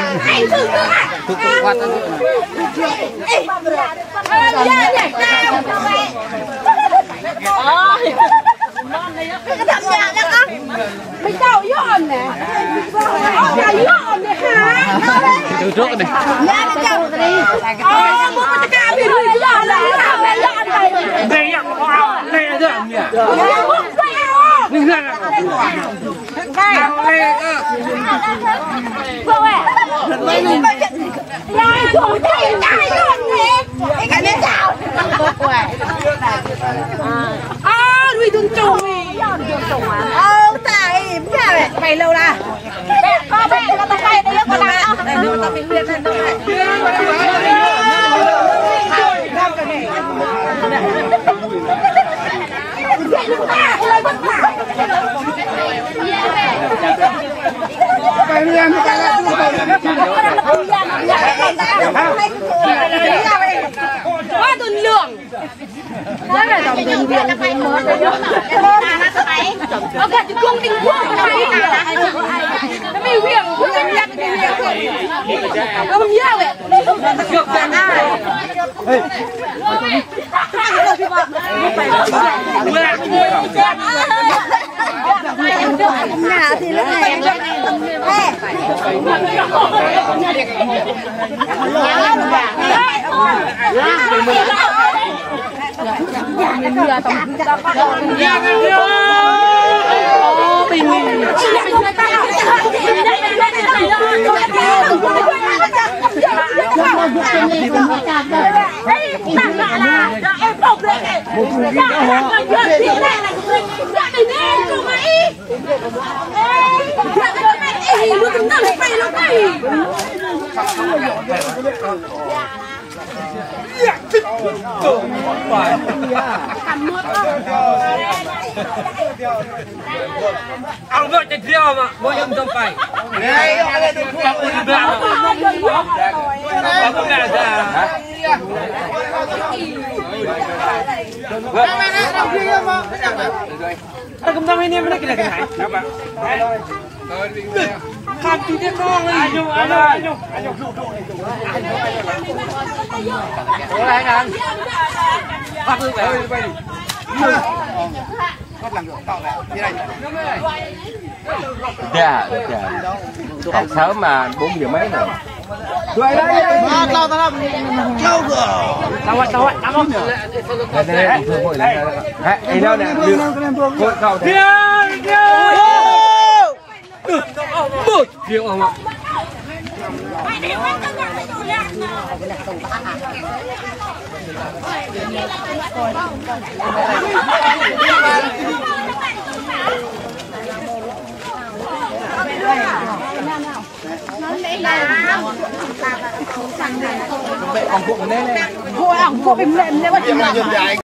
Tôi quạt nó cái thằng nhà đó con mình đâu dọn nè dọn nè hả từ trước này nhà nó đâu đi bố nó ca bị hủy dọn là mẹ dọn đây đây nhá lẹ rồi nhỉ mình ra vâng ạ này chủ thầy này dọn nè cái này chào Lui tuần trùng tại mày lâu ra có bé nó tao đây đây có làm đây nó tao bị huyết lên đâu quá tuần lượng đó là dòng tiền viên phải mới ok chứ không tình huống này nó bị việc không biết nhận cái việc nó không nhớ vậy được bạn nhà thì lúc này ông vợ chạy theo mà mỗi ông không phải không tao mấy em nó cái này làm tí tiếp con đi anh ăn bắt được vậy đi bắt làm được tao này như này dạ học sớm mà 4 giờ mấy rồi đuổi đây tao làm châu cửa tao không đây thường hội này đây đâu nè hội cầu thế một triệu không ạ Thôi ổng phụ bình lệnh